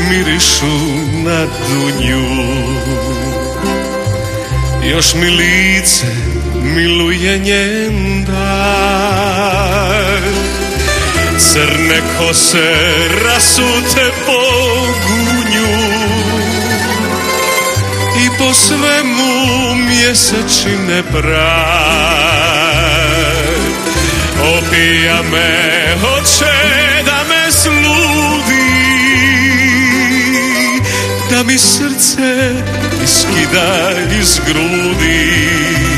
mirišu na dunju. Još mi lice miluje njen dar, crne kose rasute po gunju i po svemu mjesečine prah. Opija me, hoće da me sludi, da mi srce iskida iz grudi.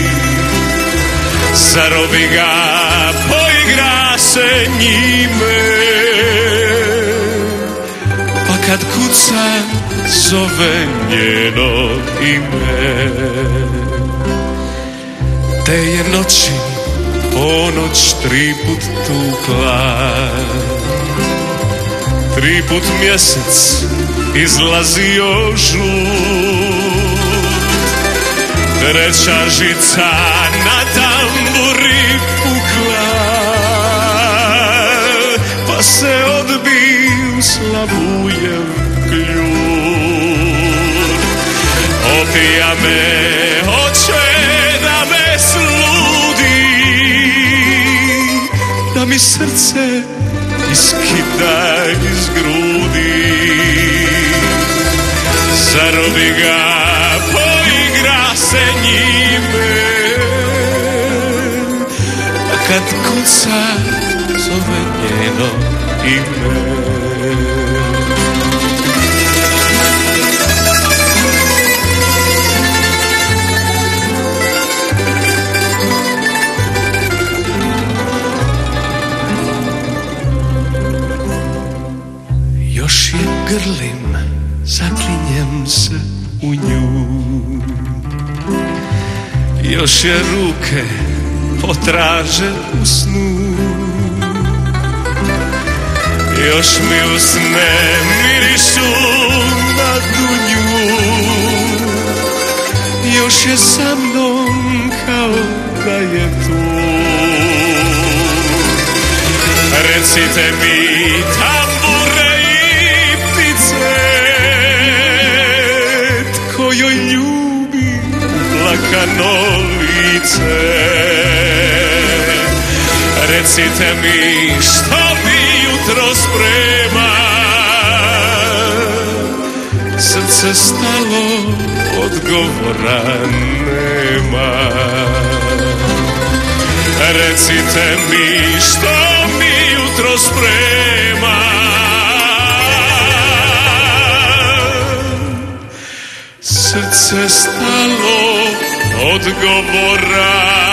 Zarobi ga, poigra se njime, pa kad kuca zove njeno ime. Te je noći ponoć 3 put tukla, 3 put mjesec izlazio žut, 3. žica na tamburi pukla, pa se odbiju Slavujev kljut. Opija me, hoće da me sludi, da mi srce iskida iz grudi. Zarobi ga, poigra se njime, a kad kuca zove njeno ime. Još je grlim, zaklinjem se u nju, još je ruke potraže u snu, još mi usne mirišu na dunju, još je sa mnom kao da je tu. Recite mi, tambure i ptice, tko joj ljubi plakano lice. Recite mi, što mi jutro sprema, srce stalo, odgovora nema. Recite mi, što mi jutro sprema, srce stalo, odgovora